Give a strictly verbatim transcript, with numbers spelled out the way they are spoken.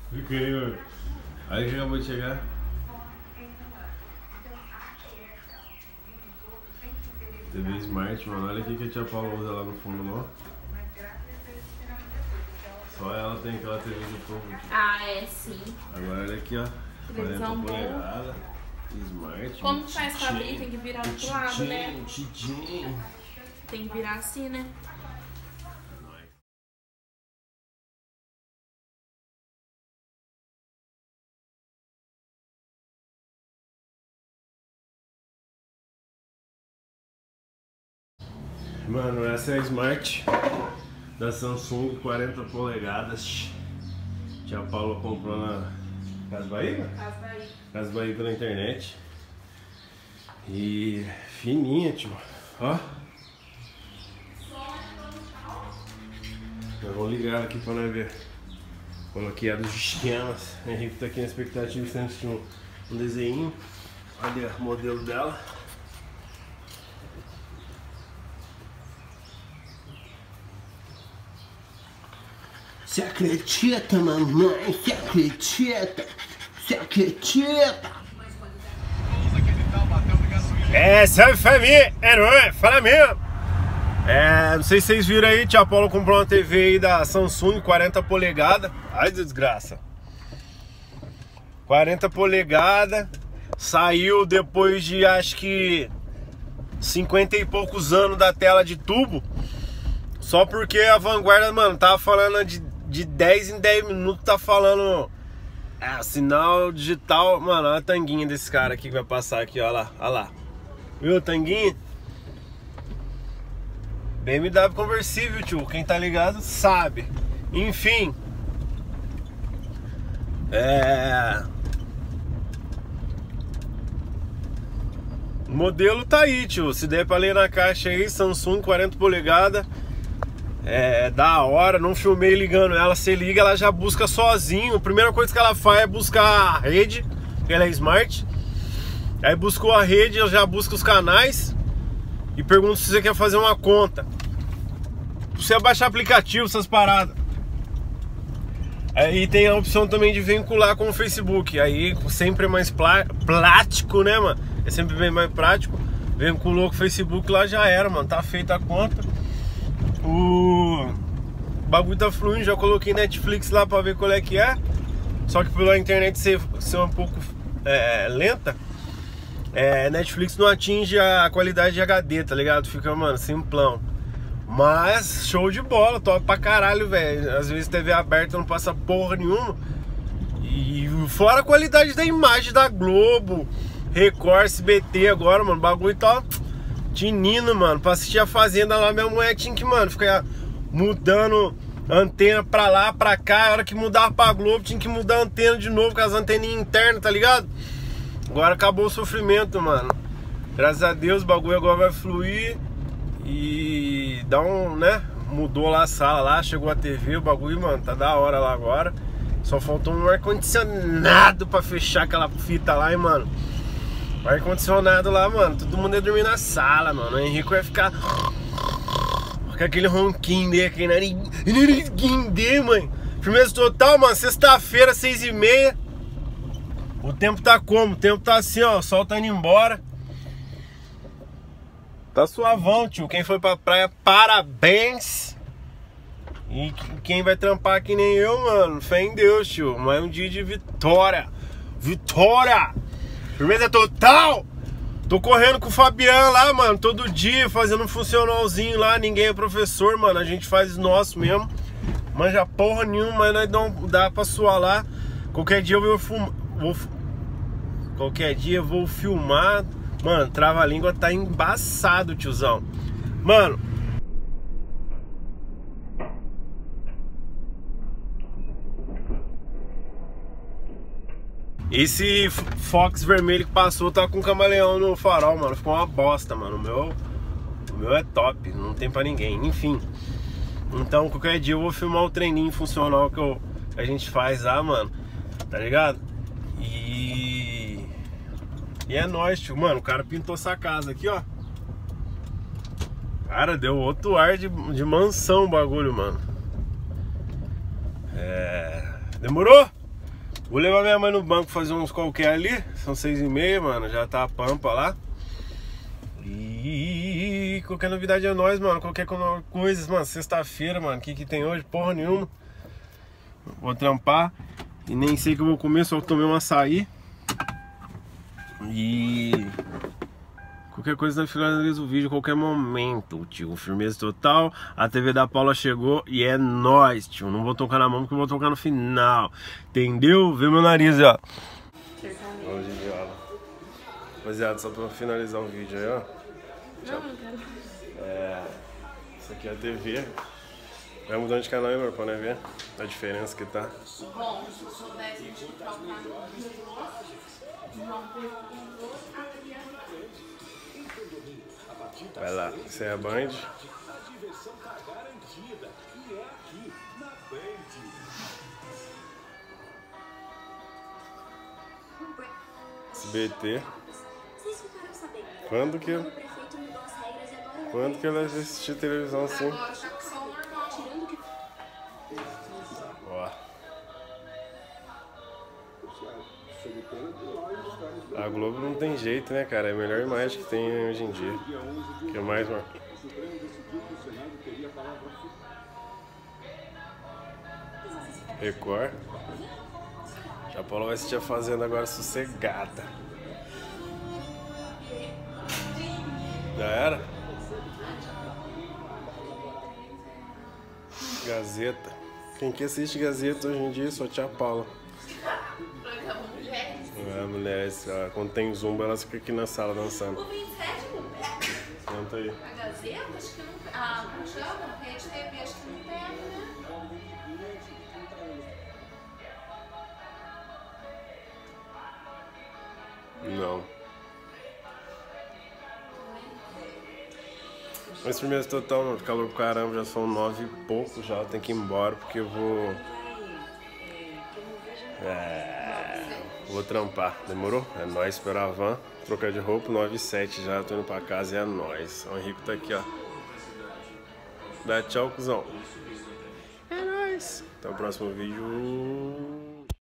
Fica aí, mano. Aí que acabou de chegar. T V Smart, mano. Olha aqui que a tia Paula usa lá no fundo, não? Só ela tem aquela T V de fogo. Ah, é, sim. Agora olha aqui, ó. Televisão quarenta polegadas. Smart. Como que faz pra abrir? Tem que virar do outro lado, né? Tidinho. Tem que virar assim, né? Mano, essa é a Smart da Samsung, quarenta polegadas. Tia Paula comprou na Casa Bahia? Casa Bahia. Casa Bahia pela internet. E fininha, tio. Ó. Nós vamos ligar ela aqui pra nós ver. Coloquei a dos esquemas. O Henrique tá aqui na expectativa de assistir um, um desenho. Olha o modelo dela. Você acredita, mamãe? Você acredita? Você acredita? É, salve família! É nóis, fala mesmo! É, não sei se vocês viram aí, tia Paula comprou uma T V aí da Samsung, quarenta polegadas. Ai, desgraça! quarenta polegadas. Saiu depois de acho que cinquenta e poucos anos da tela de tubo. Só porque a Vanguarda, mano, tava falando de, de dez em dez minutos, tá falando é, sinal digital. Mano, olha a tanguinha desse cara aqui que vai passar aqui, ó lá, ó lá. Viu a tanguinha? B M W conversível, tio. Quem tá ligado sabe. Enfim. É... O modelo tá aí, tio. Se der pra ler na caixa aí, Samsung quarenta polegadas. É da hora, não filmei ligando ela. Você liga, ela já busca sozinho. A primeira coisa que ela faz é buscar a rede, que ela é smart. Aí buscou a rede, ela já busca os canais e pergunta se você quer fazer uma conta. Você baixar aplicativo, essas paradas. Aí tem a opção também de vincular com o Facebook. Aí sempre é mais prático, né, mano? É sempre bem mais prático. Vinculou com o Facebook, lá já era, mano. Tá feita a conta. O bagulho tá fluindo, já coloquei Netflix lá pra ver qual é que é. Só que pela internet ser, ser um pouco é, lenta, é, Netflix não atinge a qualidade de H D, tá ligado? Fica, mano, simplão. Mas show de bola, top pra caralho, velho. Às vezes T V aberta não passa porra nenhuma. E fora a qualidade da imagem da Globo, Record, S B T agora, mano, o bagulho tá tinindo, mano. Pra assistir a Fazenda lá, minha mulher tinha que, mano, ficar mudando antena pra lá, pra cá. A hora que mudar pra Globo, tinha que mudar a antena de novo, com as anteninhas internas, tá ligado? Agora acabou o sofrimento, mano. Graças a Deus o bagulho agora vai fluir. E dá um, né? Mudou lá a sala lá, chegou a T V, o bagulho, mano, tá da hora lá agora. Só faltou um ar-condicionado pra fechar aquela fita lá, hein, mano. O ar-condicionado lá, mano, todo mundo ia dormir na sala, mano. O Henrique vai ficar com aquele ronquinho dele, aquele naringuinho dele, mano. Firmeza total, mano, sexta-feira, seis e meia. O tempo tá como? O tempo tá assim, ó, o sol tá indo embora. Tá suavão, tio. Quem foi pra praia, parabéns. E quem vai trampar que nem eu, mano, fé em Deus, tio. Mais um dia de vitória. Vitória! Firmeza total! Tô correndo com o Fabiano lá, mano, todo dia, fazendo um funcionalzinho lá. Ninguém é professor, mano, a gente faz nosso mesmo. Manja porra nenhuma, mas nós não dá pra suar lá. Qualquer dia eu vou filmar. Vou... Qualquer dia eu vou filmar. Mano, trava-língua tá embaçado, tiozão. Mano, esse Fox vermelho que passou tá com camaleão no farol, mano. Ficou uma bosta, mano. O meu, o meu é top, não tem pra ninguém. Enfim, então qualquer dia eu vou filmar o treininho funcional que, eu, que a gente faz lá, mano. Tá ligado? E... E é nóis, tio. Mano, o cara pintou essa casa aqui, ó. Cara, deu outro ar de, de mansão o bagulho, mano. É... Demorou? Vou levar minha mãe no banco fazer uns qualquer ali. São seis e meia, mano. Já tá a pampa lá. E qualquer novidade é nóis, mano. Qualquer coisa, mano. Sexta-feira, mano. O que que tem hoje? Porra nenhuma. Vou trampar. E nem sei o que eu vou comer, só tomei um açaí. E... qualquer coisa nós finaliza o vídeo, qualquer momento, tio. Firmeza total. A T V da Paula chegou e é nóis, tio. Não vou tocar na mão porque eu vou tocar no final. Entendeu? Vê meu nariz, ó. Olha de viola. Rapaziada, só pra finalizar o vídeo aí, ó. Não, não quero. É... Isso aqui é a T V. Vai mudando de canal aí, amor, pra nós ver a diferença que tá. Bom, se eu soubesse, a gente trocar no Vai lá, isso é a Band. S B T. Quando que Quando que ela vai assistir televisão assim? Agora tá com som normal. Ó. A Globo não tem jeito, né, cara? É a melhor imagem que tem hoje em dia. O que mais, mano? Record. Já a Paula vai assistir a Fazenda agora sossegada. Já era? Gazeta. Quem que assiste Gazeta hoje em dia? Só tia Paula. É, mulher, quando tem zumba, elas ficam aqui na sala dançando. O vinte e sete não pega. Senta aí. A Gazeta, acho que não pega. Ah, como chama? Rede T V, acho que não pega, né? Não. Mas primeiro total, mano, calor pro caramba, já são nove e pouco já, tem que ir embora porque eu vou... É... Vou trampar, demorou? É nóis, esperar a van, trocar de roupa, nove e sete já, tô indo pra casa e é nóis. O Henrique tá aqui, ó. Dá tchau, cuzão. É nóis. Até o próximo vídeo.